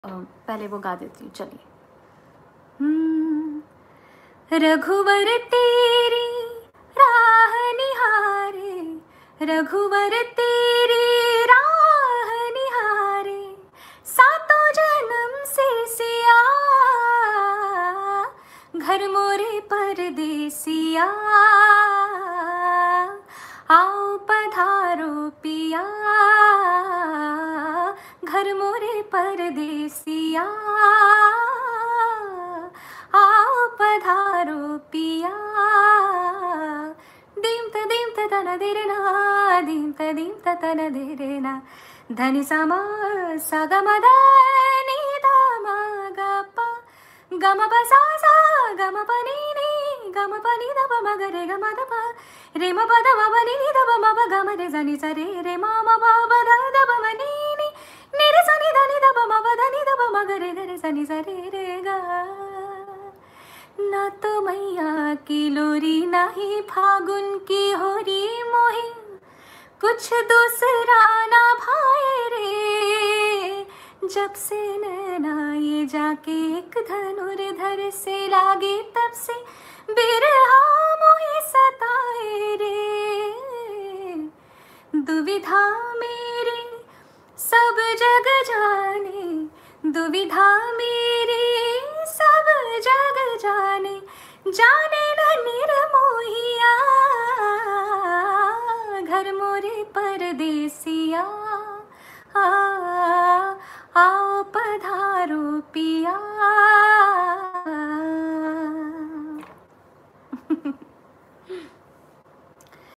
पहले वो गा देती हूँ, चलिए। रघुवर तेरी राह निहारे, रघुवर तेरी राह निहारे, सातों जन्म से सिया, घर मोरे परदेसिया, आओ पधारो पिया, घर मोरे परदेसिया, आओ पधारो पिया। दीम त तन देरना, दीम त तन देरना, धनि समा सा ग म द नि ध म ग प, ग म प सा सा ग म प नि नि, ग म प नि ध प म ग रे ग म ध प, रे म प ध म प नि नि ध प म प ग म रे ज नि ज रे, रे म म प प ध ध प म नि नि, नि रे ज नि ध नि ध प म प ध नि ध प म ग रे ज नि ज रे रे ग। ना तो मैया की लोरी, ना ही फागुन की होरी, मोही कुछ दूसरा ना भाए रे, जब से नैना ये जाके एक धनुर्धर से लागे, तब से बिरहा मोहे सताए रे। दुविधा मेरी सब जग जाने, दुविधा मेरी सब जग जाने, जाने न निर्मोहिया, घर मोरे परदेसिया, आओ पधारो पिया,